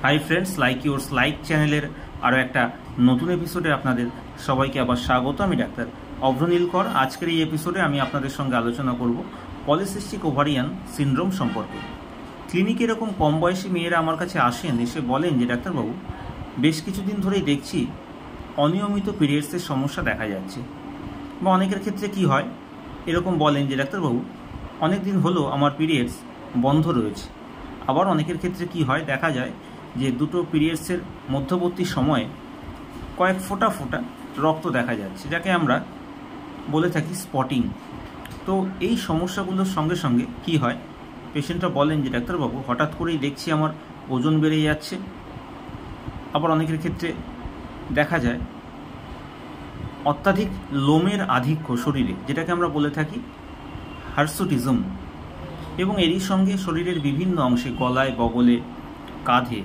High friends, like yours like চ্যানেলের আরও একটা নতুন এপিসোডে আপনাদের সবাইকে আবার স্বাগত। আমি ডাক্তার অভ্রনীল কর। আজকের এই এপিসোডে আমি আপনাদের সঙ্গে আলোচনা করব পলিসিস্টিক ওভারিয়ান সিনড্রোম সম্পর্কে। ক্লিনিকে এরকম কম বয়সী মেয়েরা আমার কাছে আসেন, এসে বলেন যে ডাক্তারবাবু বেশ কিছুদিন ধরেই দেখছি অনিয়মিত পিরিয়ডসের সমস্যা দেখা যাচ্ছে। বা অনেকের ক্ষেত্রে কি হয়, এরকম বলেন যে ডাক্তারবাবু অনেক দিন হলো আমার পিরিয়ডস বন্ধ রয়েছে। আবার অনেকের ক্ষেত্রে কি হয়, দেখা যায় যে দুটো পিরিয়ডসের মধ্যবর্তী সময়ে কয়েক ফোঁটা ফোঁটা রক্ত দেখা যাচ্ছে, যাকে আমরা বলে থাকি স্পটিং। তো এই সমস্যাগুলোর সঙ্গে সঙ্গে কি হয়, পেশেন্টরা বলেন যে ডাক্তারবাবু হঠাৎ করেই দেখছি আমার ওজন বেড়ে যাচ্ছে। আবার অনেকের ক্ষেত্রে দেখা যায় অত্যাধিক লোমের আধিক্য শরীরে, যেটাকে আমরা বলে থাকি হার্সুটিজম, এবং এরই সঙ্গে শরীরের বিভিন্ন অংশে গলায়, বগলে, কাঁধে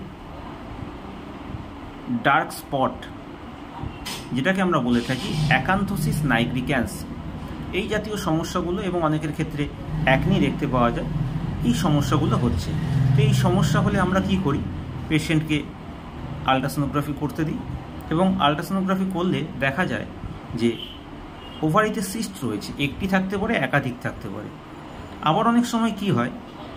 ডার্ক স্পট, যেটাকে আমরা বলে থাকি অ্যাকান্থোসিস নাইগ্রিক্যান্স, এই জাতীয় সমস্যাগুলো, এবং অনেকের ক্ষেত্রে অ্যাকনি দেখতে পাওয়া যায়। এই সমস্যাগুলো হচ্ছে। তো এই সমস্যা হলে আমরা কি করি, পেশেন্টকে আলট্রাসোনোগ্রাফি করতে দিই, এবং আলট্রাসোনোগ্রাফি করলে দেখা যায় যে ওভারিতে সিস্ট রয়েছে, একটি থাকতে পারে, একাধিক থাকতে পারে। আবার অনেক সময় কি হয়,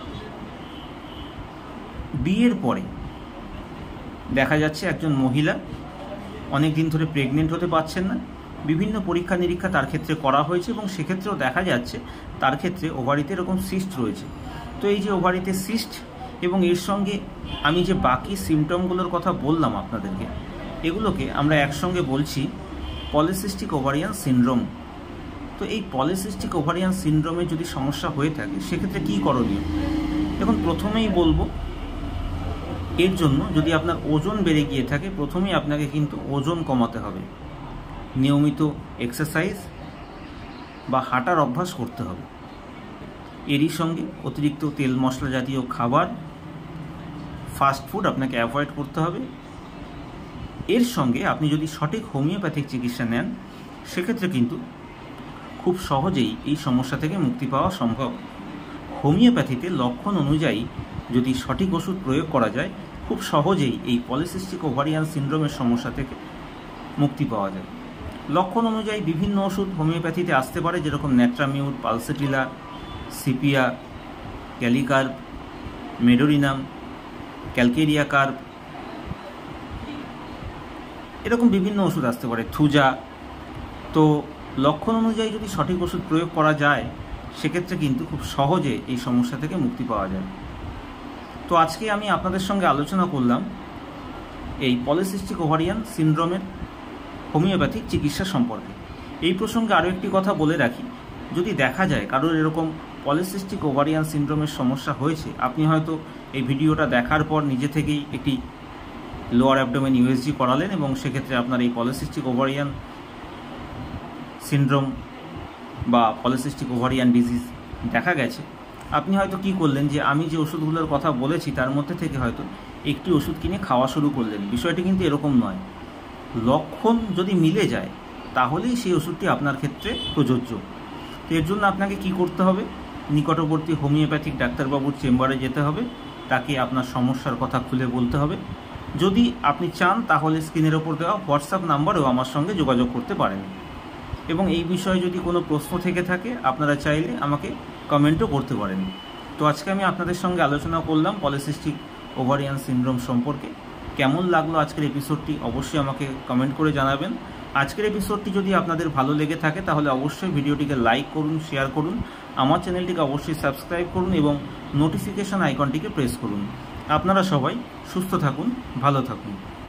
বিয়ের পরে দেখা যাচ্ছে একজন মহিলা অনেক দিন ধরে প্রেগনেন্ট হতে পারছেন না। বিভিন্ন পরীক্ষা নিরীক্ষা তার ক্ষেত্রে করা হয়েছে, এবং সেক্ষেত্রেও দেখা যাচ্ছে তার ক্ষেত্রে ওভারিতে এরকম সিস্ট রয়েছে। তো এই যে ওভারিতে সিস্ট এবং এর সঙ্গে আমি যে বাকি সিমটমগুলোর কথা বললাম আপনাদেরকে, এগুলোকে আমরা একসঙ্গে বলছি পলিসিস্টিক ওভারিয়ান সিনড্রোম। তো এই পলিসিস্টিক ওভারিয়ান সিনড্রোমে যদি সমস্যা হয়ে থাকে, সেক্ষেত্রে কী করণীয়? এখন প্রথমেই বলবো, এর জন্য যদি আপনার ওজন বেড়ে গিয়ে থাকে, প্রথমেই আপনাকে কিন্তু ওজন কমাতে হবে। নিয়মিত এক্সারসাইজ বা হাঁটার অভ্যাস করতে হবে। এরই সঙ্গে অতিরিক্ত তেল মশলা জাতীয় খাবার, ফাস্ট ফুড আপনাকে অ্যাভয়েড করতে হবে। এর সঙ্গে আপনি যদি সঠিক হোমিওপ্যাথিক চিকিৎসা নেন, সেক্ষেত্রে কিন্তু খুব সহজেই এই সমস্যা থেকে মুক্তি পাওয়া সম্ভব। হোমিওপ্যাথিতে লক্ষণ অনুযায়ী যদি সঠিক ওষুধ প্রয়োগ করা যায়, খুব সহজেই এই পলিসিস্টিক ওভারিয়ান সিনড্রোমের সমস্যা থেকে মুক্তি পাওয়া যায়। লক্ষণ অনুযায়ী বিভিন্ন ওষুধ হোমিওপ্যাথিতে আসতে পারে, যেরকম natrum mur, pulsatilla, sepia, kali carb, medorrhinum, calcarea carb, এরকম বিভিন্ন ওষুধ আসতে পারে, থুজা। তো লক্ষণ অনুযায়ী যদি সঠিক ওষুধ প্রয়োগ করা যায়, সেক্ষেত্রে কিন্তু খুব সহজে এই সমস্যা থেকে মুক্তি পাওয়া যায়। তো আজকে আমি আপনাদের সঙ্গে আলোচনা করলাম এই পলিসিস্টিক ওভারিয়ান সিনড্রোমের হোমিওপ্যাথিক চিকিৎসা সম্পর্কে। এই প্রসঙ্গে আরও একটি কথা বলে রাখি, যদি দেখা যায় কারোর এরকম পলিসিস্টিক ওভারিয়ান সিনড্রোমের সমস্যা হয়েছে, আপনি হয়তো এই ভিডিওটা দেখার পর নিজে থেকেই একটি লোয়ার অ্যাবডোমেন ইউএসজি করালেন, এবং সেক্ষেত্রে আপনার এই পলিসিস্টিক ওভারিয়ান সিনড্রোম বা পলিসিস্টিক ওভারিয়ান ডিজিজ দেখা গেছে। আপনি হয়তো কি করলেন, যে আমি যে ওষুধগুলোর কথা বলেছি তার মধ্যে থেকে হয়তো একটি ওষুধ কিনে খাওয়া শুরু করলেন। বিষয়টি কিন্তু এরকম নয়। লক্ষণ যদি মিলে যায়, তাহলেই সেই ওষুধটি আপনার ক্ষেত্রে প্রযোজ্য। তো এর জন্য আপনাকে কি করতে হবে, নিকটবর্তী হোমিওপ্যাথিক ডাক্তারবাবুর চেম্বারে যেতে হবে, তাকে আপনার সমস্যার কথা খুলে বলতে হবে। যদি আপনি চান, তাহলে স্ক্রিনের ওপর দেওয়া হোয়াটসঅ্যাপ নাম্বারেও আমার সঙ্গে যোগাযোগ করতে পারেন। এবং এই বিষয়ে যদি কোনো প্রশ্ন থেকে থাকে, আপনারা চাইলে আমাকে কমেন্টও করতে পারেন। তো আজকে আমি আপনাদের সঙ্গে আলোচনা করলাম পলিসিস্টিক ওভারিয়ান সিনড্রোম সম্পর্কে। কেমন লাগলো আজকের এপিসোডটি, অবশ্যই আমাকে কমেন্ট করে জানাবেন। আজকের এপিসোডটি যদি আপনাদের ভালো লেগে থাকে, তাহলে অবশ্যই ভিডিওটিকে লাইক করুন, শেয়ার করুন, আমার চ্যানেলটিকে অবশ্যই সাবস্ক্রাইব করুন, এবং নোটিফিকেশন আইকনটিকে প্রেস করুন। আপনারা সবাই সুস্থ থাকুন, ভালো থাকুন।